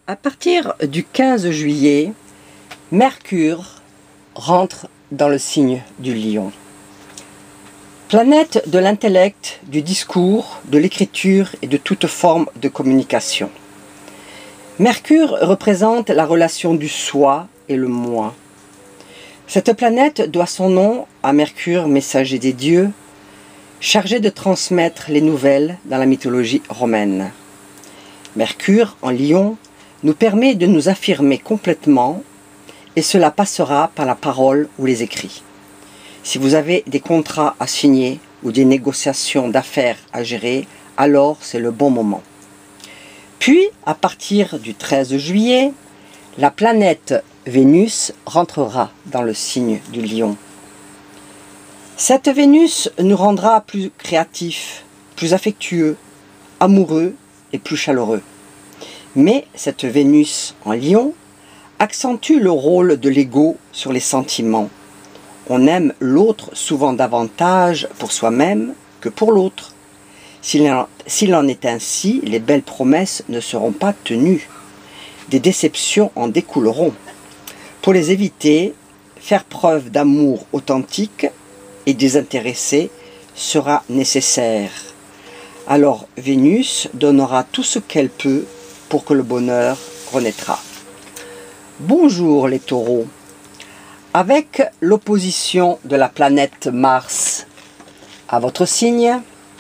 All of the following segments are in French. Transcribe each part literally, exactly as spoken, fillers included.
À partir du quinze juillet, Mercure rentre dans le signe du Lion. Planète de l'intellect, du discours, de l'écriture et de toute forme de communication. Mercure représente la relation du soi et le moi. Cette planète doit son nom à Mercure, messager des dieux, chargé de transmettre les nouvelles dans la mythologie romaine. Mercure, en Lion, nous permet de nous affirmer complètement et cela passera par la parole ou les écrits. Si vous avez des contrats à signer ou des négociations d'affaires à gérer, alors c'est le bon moment. Puis, à partir du treize juillet, la planète Vénus rentrera dans le signe du Lion. Cette Vénus nous rendra plus créatifs, plus affectueux, amoureux et plus chaleureux. Mais cette Vénus en Lion accentue le rôle de l'ego sur les sentiments. On aime l'autre souvent davantage pour soi-même que pour l'autre. S'il en est ainsi, les belles promesses ne seront pas tenues. Des déceptions en découleront. Pour les éviter, faire preuve d'amour authentique et désintéressé sera nécessaire. Alors Vénus donnera tout ce qu'elle peut pour que le bonheur renaîtra. Bonjour les taureaux. Avec l'opposition de la planète Mars à votre signe,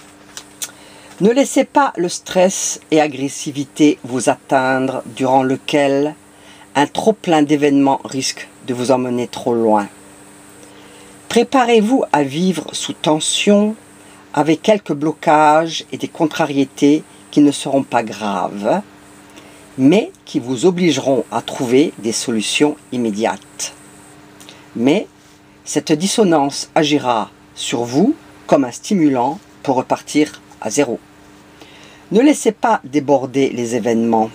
ne laissez pas le stress et agressivité vous atteindre durant lequel un trop-plein d'événements risque de vous emmener trop loin. Préparez-vous à vivre sous tension avec quelques blocages et des contrariétés qui ne seront pas graves, mais qui vous obligeront à trouver des solutions immédiates. Mais cette dissonance agira sur vous comme un stimulant pour repartir à zéro. Ne laissez pas déborder les événements.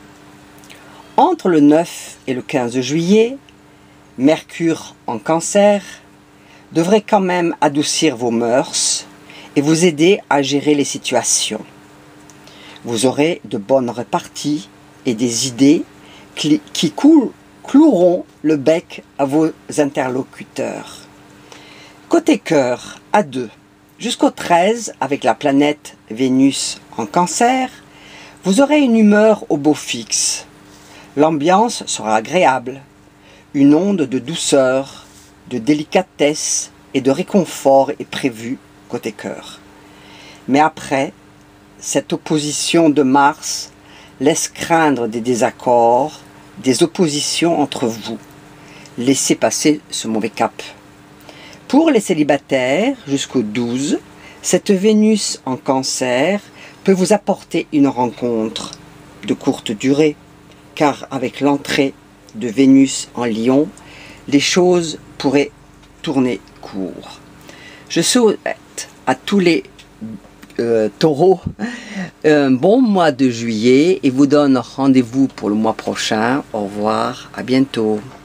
Entre le neuf et le quinze juillet, Mercure en Cancer devrait quand même adoucir vos mœurs et vous aider à gérer les situations. Vous aurez de bonnes réparties et des idées qui, qui coulent, cloueront le bec à vos interlocuteurs. Côté cœur, à deux, jusqu'au treize, avec la planète Vénus en Cancer, vous aurez une humeur au beau fixe. L'ambiance sera agréable. Une onde de douceur, de délicatesse et de réconfort est prévue côté cœur. Mais après, cette opposition de Mars laisse craindre des désaccords, des oppositions entre vous. Laissez passer ce mauvais cap. Pour les célibataires, jusqu'au douze, cette Vénus en Cancer peut vous apporter une rencontre de courte durée, car avec l'entrée de Vénus en Lion, les choses pourraient tourner court. Je souhaite à tous les euh, taureaux un bon mois de juillet et vous donne rendez-vous pour le mois prochain. Au revoir, à bientôt.